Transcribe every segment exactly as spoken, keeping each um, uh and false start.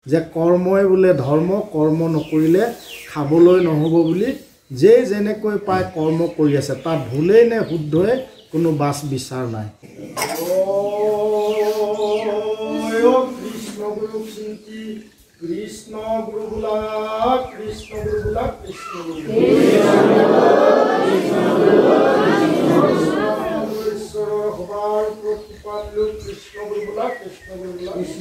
যে কৰ্মই বোলে ধৰ্ম, কৰ্ম নকৰিলে খাবলৈ নহ'ব বুলি যে যেনেকৈ পায় কৰ্ম কৰি আছে, তাত ভুলেই নে শুদ্ধই কোনো বাছ বিচাৰ নাই। কৃষ্ণ গুৰু চিন্তি কৃষ্ণ গুৰু বোলা, কৃষ্ণ গুৰু বোলা, কৃষ্ণ গুৰু ঈশ্বৰৰ সবাৰ প্ৰতিপাল কৃষ্ণ গুৰু বোলা, কৃষ্ণ গুৰু বোলা, কৃষ্ণ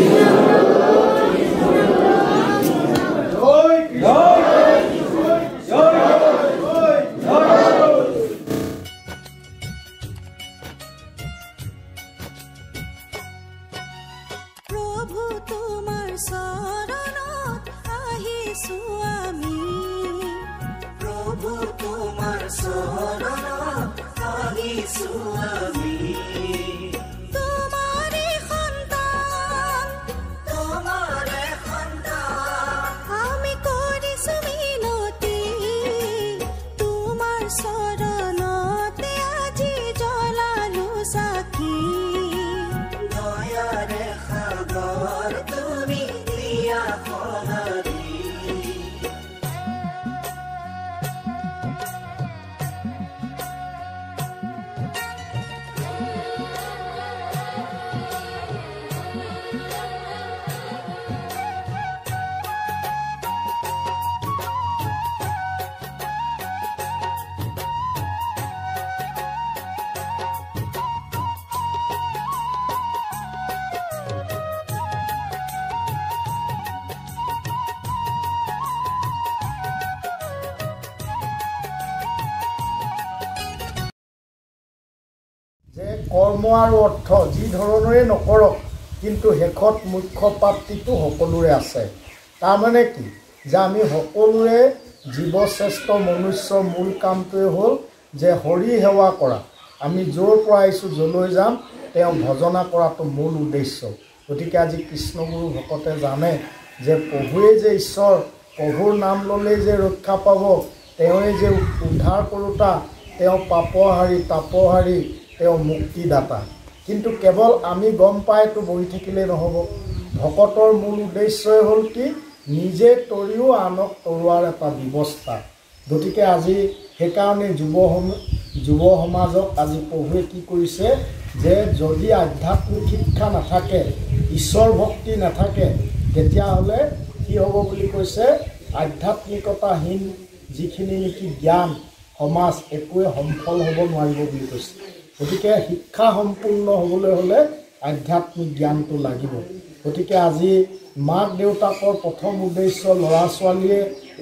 যে কৰ্ম আৰু অৰ্থ যি ধৰণৰে নকৰক কিন্তু শেষত মুখ্য প্ৰাপ্তিটো সকলোৰে আছে। তাৰমানে কি যে আমি সকলোৰে জীৱশ্ৰেষ্ঠ মনুষ্যৰ মূল কামটোৱে হ'ল যে হৰি সেৱা কৰা। আমি য'ৰ পৰা আহিছোঁ য'লৈ যাম তেওঁ ভজনা কৰাটো মূল উদ্দেশ্য। গতিকে আজি কৃষ্ণগুৰু ভকতে জানে যে প্ৰভুৱে যে ঈশ্বৰ, প্ৰভুৰ নাম ল'লেই যে ৰক্ষা পাব, তেওঁৱে যে উদ্ধাৰ কৰোঁতা, তেওঁ পাপহাৰী তাপহাৰী, তেওঁ মুক্তিদাতা। কিন্তু কেৱল আমি গম পাইতো বহি থাকিলেই নহ'ব। ভকতৰ মূল উদ্দেশ্যই হ'ল কি নিজে তৰিও আনক তৰোৱাৰ এটা ব্যৱস্থা। গতিকে আজি সেইকাৰণে যুৱ সম যুৱ সমাজক আজি প্ৰভুৱে কি কৰিছে যে যদি আধ্যাত্মিক শিক্ষা নাথাকে, ঈশ্বৰ ভক্তি নাথাকে, তেতিয়াহ'লে কি হ'ব বুলি কৈছে আধ্যাত্মিকতাহীন যিখিনি নেকি জ্ঞান সমাজ একোৱে সফল হ'ব নোৱাৰিব বুলি কৈছে। গতিকে শিক্ষা সম্পূৰ্ণ হ'বলৈ হ'লে আধ্যাত্মিক জ্ঞানটো লাগিব। গতিকে আজি মাক দেউতাকৰ প্ৰথম উদ্দেশ্য ল'ৰা ছোৱালীয়ে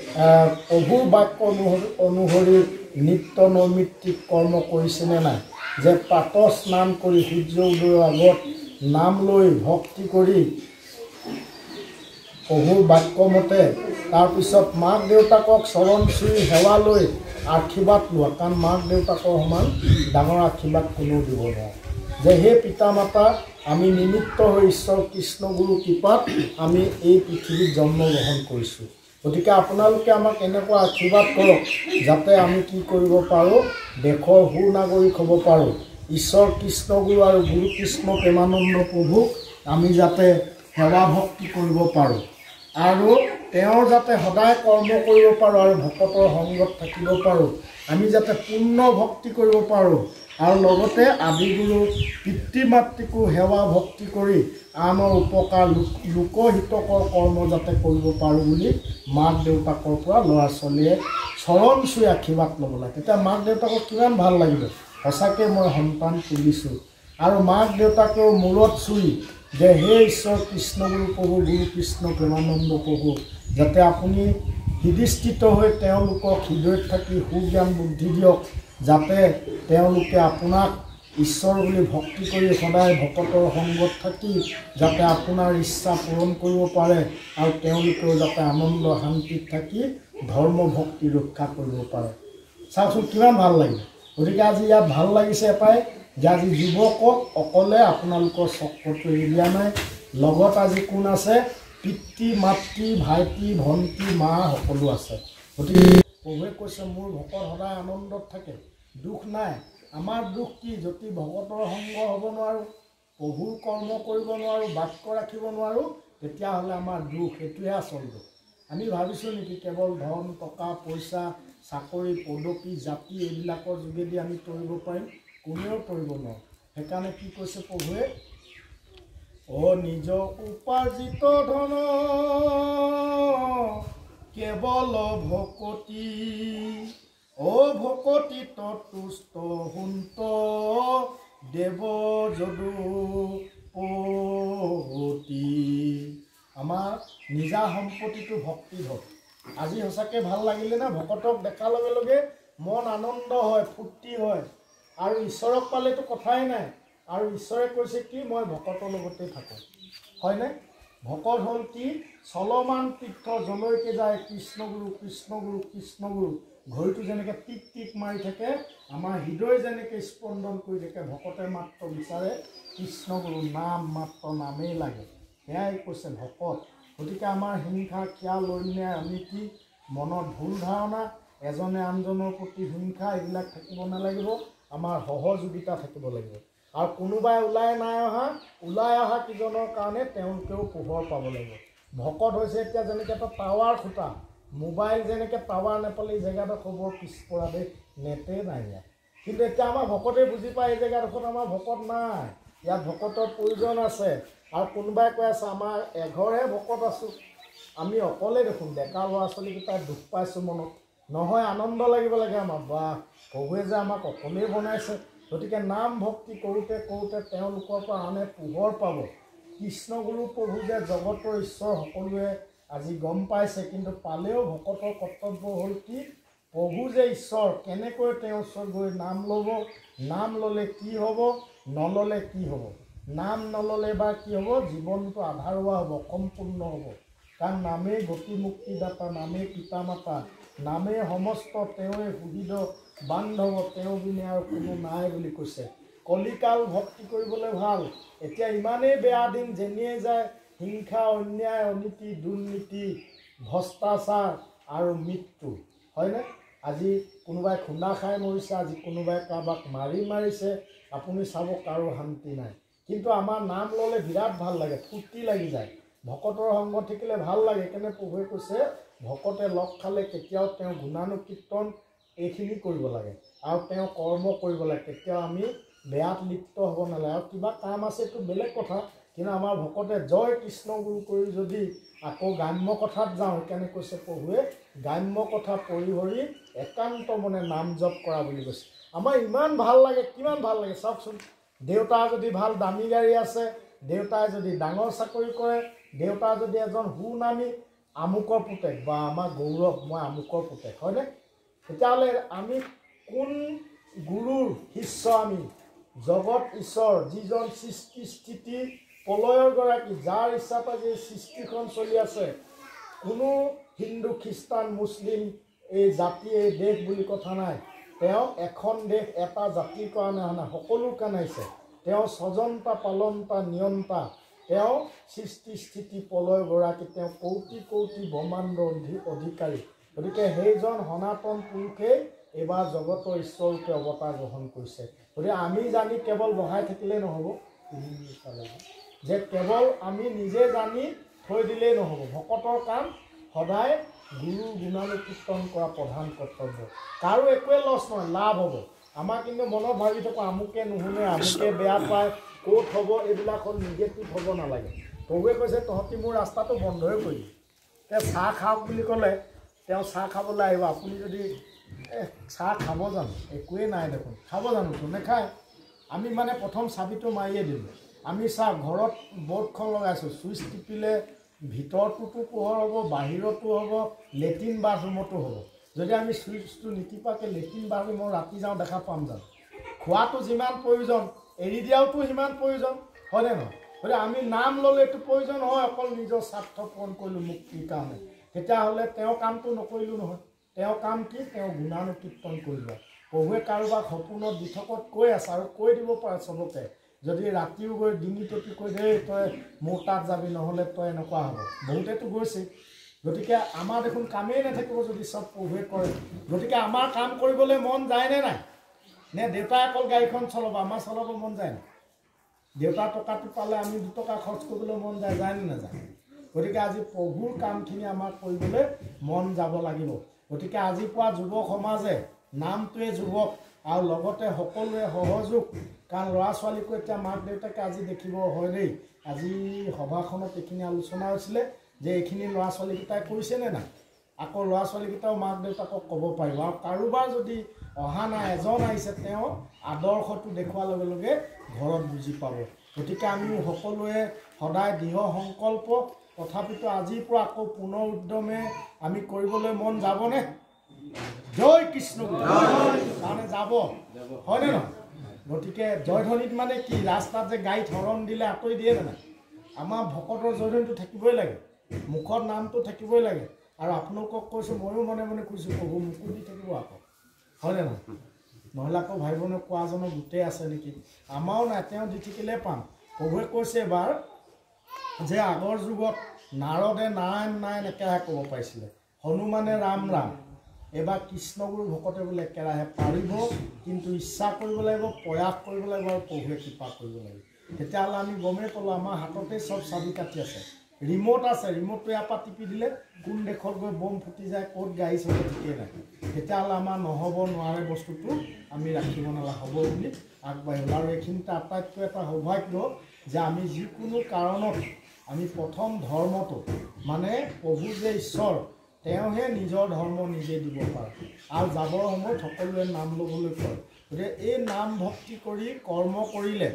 প্ৰভুৰ বাক্য অনুসৰি নিত্য নৈমিত্তিক কৰ্ম কৰিছেনে নাই, যে প্ৰাত স্নান কৰি সূৰ্য উদয়ৰ আগত নাম লৈ ভক্তি কৰি প্ৰভুৰ বাক্যমতে তাৰপিছত মাক দেউতাকক চৰণ চুই সেৱা লৈ আশীৰ্বাদ লোৱা। কাৰণ মাক দেউতাকৰ সমান ডাঙৰ আশীৰ্বাদ কোনেও দিব নোৱাৰে। যে সেই পিতা মাতা আমি নিমিত্ত হৈ ঈশ্বৰ কৃষ্ণগুৰু কৃপাত আমি এই পৃথিৱীত জন্মগ্ৰহণ কৰিছোঁ। গতিকে আপোনালোকে আমাক এনেকুৱা আশীৰ্বাদ কৰক যাতে আমি কি কৰিব পাৰোঁ, দেশৰ সু নাগৰিক হ'ব পাৰোঁ। ঈশ্বৰ কৃষ্ণগুৰু আৰু গুৰু কৃষ্ণ প্ৰেমানন্দ প্ৰভুক আমি যাতে সেৱা ভক্তি কৰিব পাৰোঁ আৰু তেওঁৰ যাতে সদায় কৰ্ম কৰিব পাৰোঁ আৰু ভকতৰ সংগত থাকিব পাৰোঁ। আমি যাতে পূৰ্ণ ভক্তি কৰিব পাৰোঁ আৰু লগতে আদিগুৰু পিতৃ মাতৃকো সেৱা ভক্তি কৰি আনৰ উপকাৰ লোকহিতকৰ কৰ্ম যাতে কৰিব পাৰোঁ বুলি মাক দেউতাকৰ পৰা ল'ৰা ছোৱালীয়ে চৰণ চুই আশীৰ্বাদ ল'ব লাগে। তেতিয়া মাক দেউতাকক কিমান ভাল লাগিব, সঁচাকৈ মই সন্তান তুলিছোঁ। আৰু মাক দেউতাকেও মূৰত চুই যে হে ঈশ্বৰ কৃষ্ণগুৰু প্ৰভু গুৰু কৃষ্ণ প্ৰেমানন্দ প্ৰভু, যাতে আপুনি হৃদিস্থিত হৈ তেওঁলোকক হৃদয়ত থাকি সুজ্ঞান বুদ্ধি দিয়ক, যাতে তেওঁলোকে আপোনাক ঈশ্বৰ বুলি ভক্তি কৰি সদায় ভকতৰ সংগত থাকি যাতে আপোনাৰ ইচ্ছা পূৰণ কৰিব পাৰে আৰু তেওঁলোকেও যাতে আনন্দ শান্তিত থাকি ধৰ্ম ভক্তি ৰক্ষা কৰিব পাৰে। চাওকচোন কিমান ভাল লাগে। গতিকে আজি ইয়াত ভাল লাগিছে এটাই যে আজি যুৱকক অকলে আপোনালোকৰ চক্ৰটো এৰি দিয়া নাই। লগত আজি কোন আছে, পিতৃ মাতৃ ভাইটি ভণ্টি মা সকলো আছে। গতিকে প্ৰভুৱে কৈছে মোৰ ভকত সদায় আনন্দত থাকে, দুখ নাই। আমাৰ দুখ কি, যদি ভকতৰ সংগ হ'ব নোৱাৰোঁ, প্ৰভুৰ কৰ্ম কৰিব নোৱাৰোঁ, বাক্য ৰাখিব নোৱাৰোঁ, তেতিয়াহ'লে আমাৰ দুখ সেইটোহে আচল দুখ। আমি ভাবিছোঁ নেকি কেৱল ধন টকা পইচা চাকৰি পদবী জাতি এইবিলাকৰ যোগেদি আমি তৰিব পাৰিম? কোনেও তৰিব নোৱাৰোঁ। সেইকাৰণে কি কৈছে প্ৰভুৱে, অ নিজ উপাৰ্জিত ধন কেৱল ভকতি, অ ভকতি তুষ্ট সুন্ত দেৱ যদু পতি। আমাৰ নিজা সম্পত্তিটো ভক্তি ভক্ত। আজি সঁচাকৈ ভাল লাগিলে না? ভকতক দেখাৰ লগে লগে মন আনন্দ হয়, ফূৰ্তি হয়, আৰু ঈশ্বৰক পালেতো কথাই নাই। আৰু ঈশ্বৰে কৈছে কি, মই ভকতৰ লগতে থাকোঁ, হয়নে? ভকত হ'ল কি, চলমান তীৰ্থ যলৈকে যায় কৃষ্ণগুৰু কৃষ্ণগুৰু কৃষ্ণগুৰু। ঘড়ীটো যেনেকৈ টিক টিক মাৰি থাকে, আমাৰ হৃদয় যেনেকৈ স্পন্দন কৰি থাকে, ভকতে মাত্ৰ বিচাৰে কৃষ্ণগুৰু, নাম মাত্ৰ নামেই লাগে, সেয়াই কৈছে ভকত। গতিকে আমাৰ হিংসা খিয়াল অন্যায় অনীতি মনত ভুল ধাৰণা, এজনে আনজনৰ প্ৰতি হিংসা এইবিলাক থাকিব নালাগিব। আমাৰ সহযোগিতা থাকিব লাগিব। আৰু কোনোবাই ওলাই নাই অহা, ওলাই অহা কিজনৰ কাৰণে তেওঁলোকেও পোহৰ পাব লাগিব। ভকত হৈছে এতিয়া যেনেকৈ এটা টাৱাৰ খুটা, মোবাইল যেনেকৈ টাৱাৰ নেপালে জেগাডোখৰ বৰ পিছপৰা দেশ, নেটেই নাই ইয়াত। কিন্তু এতিয়া আমাৰ ভকতে বুজি পায় এই জেগাডোখৰত আমাৰ ভকত নাই, ইয়াত ভকতৰ প্ৰয়োজন আছে। আৰু কোনোবাই কৈ আছে আমাৰ এঘৰহে ভকত আছোঁ, আমি অকলে দেখোন, ডেকা ল'ৰা ছোৱালীকেইটাই দুখ পাইছোঁ মনত। নহয়, আনন্দ লাগিব লাগে আমাৰ, বা প্ৰভুৱে যে আমাক অকলেই বনাইছে। গতিকে নাম ভক্তি কৰোঁতে কৰোঁতে তেওঁলোকৰ পৰা আনে পোহৰ পাব। কৃষ্ণগুৰু প্ৰভু যে জগতৰ ঈশ্বৰ সকলোৱে আজি গম পাইছে, কিন্তু পালেও ভকতৰ কৰ্তব্য হ'ল কি, প্ৰভু যে ঈশ্বৰ, কেনেকৈ তেওঁৰ ওচৰত গৈ নাম ল'ব, নাম ল'লে কি হ'ব, নল'লে কি হ'ব। নাম নল'লে বা কি হ'ব, জীৱনটো আধাৰুৱা হ'ব, অসম্পূৰ্ণ হ'ব। কাৰণ নামেই গতি মুক্তিদাতা, নামেই পিতা মাতা, নামেই সমস্ত, তেওঁৱে সুবিধ বান্ধৱ, তেওঁ বিনে আৰু কোনো নাই বুলি কৈছে। কলিকাল ভক্তি কৰিবলৈ ভাল। এতিয়া ইমানেই বেয়া দিন যেনিয়ে যায়, হিংসা অন্যায় অনীতি দুৰ্নীতি ভ্ৰষ্টাচাৰ আৰু মৃত্যু, হয়নে? আজি কোনোবাই খুন্দা খাই মৰিছে, আজি কোনোবাই কাৰোবাক মাৰি মাৰিছে, আপুনি চাব কাৰো শান্তি নাই। কিন্তু আমাৰ নাম ল'লে বিৰাট ভাল লাগে, ফূৰ্তি লাগি যায়। ভকতৰ সংগ থাকিলে ভাল লাগে। সেইকাৰণে প্ৰভুৱে কৈছে ভকতে লগ খালে কেতিয়াও তেওঁ গুণানুকীৰ্তন এইখিনি কৰিব লাগে, আৰু তেওঁ কৰ্ম কৰিব লাগে। কেতিয়াও আমি বেয়াত লিপ্ত হ'ব নালাগে। আৰু কিবা কাম আছে এইটো বেলেগ কথা, কিন্তু আমাৰ ভকতে জয় কৃষ্ণগুৰু কৰি যদি আকৌ গ্ৰাম্য কথাত যাওঁ, সেইকাৰণে কৈছে প্ৰভুৱে গ্ৰাম্য কথা পৰিহৰি একান্ত মনে নাম জপ কৰা বুলি কৈছে। আমাৰ ইমান ভাল লাগে, কিমান ভাল লাগে চাওকচোন। দেউতাৰ যদি ভাল দামী গাড়ী আছে, দেউতাই যদি ডাঙৰ চাকৰি কৰে, দেউতাৰ যদি এজন সুনামী আমুকৰ পুতেক, বা আমাৰ গৌৰৱ মই আমুকৰ পুতেক, হয়নে? তেতিয়াহ'লে আমি কোন গুৰুৰ শিষ্য? আমি জগত ঈশ্বৰ, যিজন সৃষ্টি স্থিতি প্ৰলয়ৰ গৰাকী, যাৰ ইচ্ছাত আজি সৃষ্টিখন চলি আছে। কোনো হিন্দু খ্ৰীষ্টান মুছলিম এই জাতি এই দেশ বুলি কথা নাই। তেওঁ এখন দেশ এটা জাতিৰ কাৰণে অহা নাই, সকলোৰ কাৰণে আহিছে। তেওঁ স্বজনতা পালনতা নিয়ন্তা, তেওঁ সৃষ্টি স্থিতি প্ৰলয় গৰাকী, তেওঁ কৌটি কৌটি ব্ৰহ্মাণ্ডৰ অধিকাৰী। গতিকে সেইজন সনাতন পুৰুষেই এইবাৰ জগতৰ ঈশ্বৰৰূপে অৱতাৰ গ্ৰহণ কৰিছে। গতিকে আমি জানি কেৱল বহাই থাকিলেই নহ'ব, যে কেৱল আমি নিজে জানি থৈ দিলেই নহ'ব। ভকতৰ কাম সদায় গুৰুৰ গুণানুকীৰ্তন কৰা প্ৰধান কৰ্তব্য। কাৰো একোৱে লছ নহয়, লাভ হ'ব। আমাৰ কিন্তু মনত ভাবি থাকোঁ আমুকে নুশুনে, আমুকে বেয়া পায়, ক'ত হ'ব, এইবিলাক হ'ল নিগেটিভ হ'ব নালাগে। প্ৰভুৱে কৈছে তহঁতি মোৰ ৰাস্তাটো বন্ধই কৰিবি। তেওঁ চাহ খাওক বুলি ক'লে তেওঁ চাহ খাবলৈ আহিব। আপুনি যদি চাহ খাব জানো, একোৱেই নাই দেখোন, খাব জানোতো নেখায়। আমি মানে প্ৰথম চাবিটো মাৰিয়ে দিলোঁ। আমি চাহ ঘৰত বৰ্ডখন লগাইছোঁ, চুইচ টিপিলে ভিতৰটোতো পোহৰ হ'ব, বাহিৰতো হ'ব, লেট্ৰিন বাথৰুমতো হ'ব। যদি আমি চুইচটো নিটিপাকৈ লেট্ৰিন বাথৰুমৰ ৰাতি যাওঁ দেখা পাম জানো? খোৱাটো যিমান প্ৰয়োজন, এৰি দিয়াওতো সিমান প্ৰয়োজন, হয়নে নহয়? গতিকে আমি নাম ল'লে এইটো প্ৰয়োজন হয়, অকল নিজৰ স্বাৰ্থ পূৰণ কৰিলোঁ মুক্তিৰ কাৰণে। তেতিয়াহ'লে তেওঁ কামটো নকৰিলোঁ নহয়। তেওঁ কাম কি? তেওঁ গুণানুকীৰ্তন কৰিব। প্ৰভুৱে কাৰোবাক সপোনত দিঠকত কৈ আছে, আৰু কৈ দিব পাৰে চবকে। যদি ৰাতিও গৈ ডিঙি টপি কৈ দে তই মোৰ তাত যাবি, নহ'লে তই এনেকুৱা হ'ব, বহুতেতো গৈছে। গতিকে আমাৰ দেখোন কামেই নাথাকিব যদি চব প্ৰভুৱে কৰে। গতিকে আমাৰ কাম কৰিবলৈ মন যায়নে নাই? নে দেউতাই অকল গাড়ীখন চলাব, আমাৰ চলাব মন যায় নাই? দেউতাৰ টকাটো পালে আমি দুটকা খৰচ কৰিবলৈ মন যায়, যায় নে নাযায়? গতিকে আজি প্ৰভুৰ কামখিনি আমাক কৰিবলৈ মন যাব লাগিব। গতিকে আজি পোৱা যুৱক সমাজে নামটোৱে যুৱক আৰু লগতে সকলোৱে সহযোগ, কাৰণ ল'ৰা ছোৱালীকো এতিয়া মাক দেউতাকে আজি দেখিব হয় দেই, আজি সভাখনত এইখিনি আলোচনা হৈছিলে যে এইখিনি ল'ৰা ছোৱালীকেইটাই কৰিছেনে নাই, আকৌ ল'ৰা ছোৱালীকেইটাও মাক দেউতাকক ক'ব পাৰিব। আৰু কাৰোবাৰ যদি অহা নাই, এজন আহিছে, তেওঁ আদৰ্শটো দেখুৱাৰ লগে লগে ঘৰত বুজি পাব। গতিকে আমি সকলোৱে সদায় দৃঢ় সংকল্প, তথাপিতো আজিৰ পৰা আকৌ পুনৰ উদ্যমে আমি কৰিবলৈ মন যাবনে? জয় কৃষ্ণ, কাৰণে যাব হয়নে নহয়? গতিকে জয়ধ্বনিত মানে কি, ৰাস্তাত যে গাড়ীত হৰণ দিলে আঁতৰি দিয়ে নাই, আমাৰ ভকতৰ জয়ধ্বনিটো থাকিবই লাগে, মুখত নামটো থাকিবই লাগে। আৰু আপোনালোকক কৈছোঁ, ময়ো মনে মনে কৈছোঁ, প্ৰভু মোকো দি থাকিব আকৌ, হয়নে নহয়? নহ'লে আকৌ ভাই ভনী কোৱাজনৰ গোটেই আছে নেকি? আমাৰো নাই, তেওঁ দি থাকিলে পাম। প্ৰভুৱে কৈছে এবাৰ যে আগৰ যুগত নাৰদে নাৰায়ণ নাৰায়ণ একেৰাহে ক'ব পাৰিছিলে, হনুমানে ৰাম ৰাম, এইবাৰ কৃষ্ণগুৰু ভকতে বোলে একেৰাহে পাৰিব, কিন্তু ইচ্ছা কৰিব লাগিব, প্ৰয়াস কৰিব লাগিব আৰু প্ৰভুৱে কৃপা কৰিব লাগিব। তেতিয়াহ'লে আমি গমেই পালোঁ আমাৰ হাততেই চব চাবি কাঠি আছে, ৰিম'ট আছে, ৰিম'টটো ইয়াৰ পৰা টিপি দিলে কোন দেশত গৈ বম ফুটি যায়, ক'ত গাড়ী চলে ঠিকেই নাই। তেতিয়াহ'লে আমাৰ নহ'ব নোৱাৰে বস্তুটো আমি ৰাখিব নালাগে, হ'ব বুলি আগবাঢ়িব। আৰু এইখিনিতে আটাইতকৈ এটা সৌভাগ্য যে আমি যিকোনো কাৰণত আমি প্ৰথম ধৰ্মটো মানে প্ৰভু যে ঈশ্বৰ, তেওঁহে নিজৰ ধৰ্ম নিজে দিব পাৰে। আৰু যাবৰ সময়ত সকলোৱে নাম ল'বলৈ কয়। গতিকে এই নাম ভক্তি কৰি কৰ্ম কৰিলে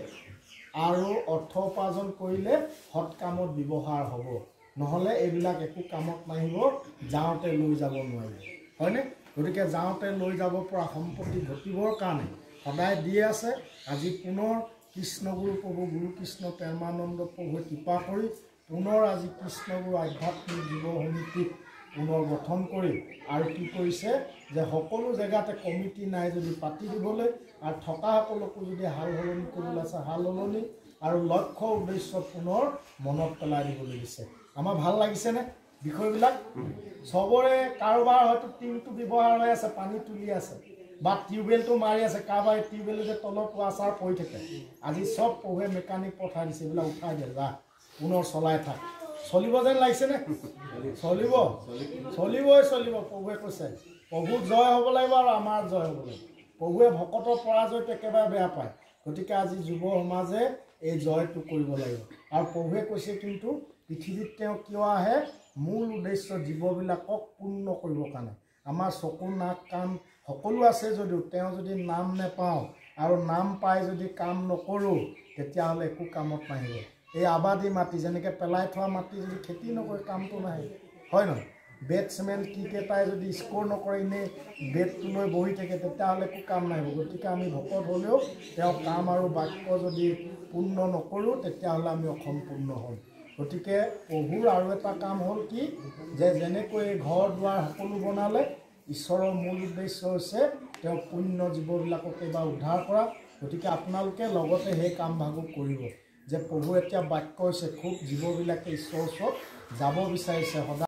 আৰু অৰ্থ উপাৰ্জন কৰিলে সৎ কামত ব্যৱহাৰ হ'ব, নহ'লে এইবিলাক একো কামত নাহিব, যাওঁতে লৈ যাব নোৱাৰিব, হয়নে? গতিকে যাওঁতে লৈ যাব পৰা সম্পত্তি ঘটিবৰ কাৰণে সদায় দি আছে। আজি পুনৰ কৃষ্ণগুৰু প্ৰভু গুৰু কৃষ্ণ প্ৰেমানন্দ প্ৰভুৱে কৃপা কৰি পুনৰ আজি কৃষ্ণগুৰু আধ্যাত্মিক যুৱ সমিতিক পুনৰ গঠন কৰি আৰু কি কৰিছে যে সকলো জেগাতে কমিটি নাই যদি পাতি দিবলৈ, আৰু থকা সকলকো যদি হাল সলনি কৰিবলৈ আছে হাল সলনি, আৰু লক্ষ্য উদ্দেশ্য পুনৰ মনত পেলাই দিবলৈ দিছে। আমাৰ ভাল লাগিছেনে বিষয়বিলাক? চবৰে কাৰোবাৰ হয়তো টিউবটো ব্যৱহাৰ হৈ আছে, পানী তুলি আছে, বা টিউবৱেলটো মাৰি আছে, কাৰোবাৰ টিউবৱেল যে তলত ৱাছাৰ পৰি থাকে, আজি চব প্ৰভুৱে মেকানিক পঠাই দিছে, এইবিলাক উঠাই দিয়ে, যা পুনৰ চলাই থাক। চলিব যেন লাগিছেনে? চলিব, চলিবই চলিব। প্ৰভুৱে কৈছে প্ৰভু জয় হ'ব লাগিব আৰু আমাৰ জয় হ'ব লাগিব। প্ৰভুৱে ভকতৰ পৰাজয়টো একেবাৰে বেয়া পায়। গতিকে আজি যুৱ সমাজে এই জয়টো কৰিব লাগিব। আৰু প্ৰভুৱে কৈছে কিন্তু পৃথিৱীত তেওঁ কিয় আহে, মূল উদ্দেশ্য জীৱবিলাকক পূৰ্ণ কৰিবৰ কাৰণে। আমাৰ চকু নাক কাণ সকলো আছে যদিও তেওঁ যদি নাম নেপাওঁ আৰু নাম পাই যদি কাম নকৰোঁ, তেতিয়াহ'লে একো কামত নাহিব। এই আবাদী মাটি যেনেকৈ পেলাই থোৱা মাটি যদি খেতি নকৰে কামটো নাহে, হয় নহয়? বেটছমেন ক্ৰিকেটাৰে যদি স্ক'ৰ নকৰে, এনেই বেটটো লৈ বহি থাকে, তেতিয়াহ'লে একো কাম নাহিব। গতিকে আমি ভকত হ'লেও তেওঁ কাম আৰু বাক্য যদি পূৰ্ণ নকৰোঁ, তেতিয়াহ'লে আমি অসম্পূৰ্ণ হ'ম। গতিকে প্ৰভুৰ আৰু এটা কাম হ'ল কি, যে যেনেকৈ ঘৰ দুৱাৰ সকলো বনালে, ঈশ্বৰৰ মূল উদ্দেশ্য হৈছে তেওঁ পুণ্য জীৱবিলাকক এইবাৰ উদ্ধাৰ কৰা। গতিকে আপোনালোকে লগতে সেই কামভাগো কৰিব, যে প্ৰভু এতিয়া বাক্য হৈছে খুব জীৱবিলাকে ঈশ্বৰৰ ওচৰত যাব বিচাৰিছে, সদায়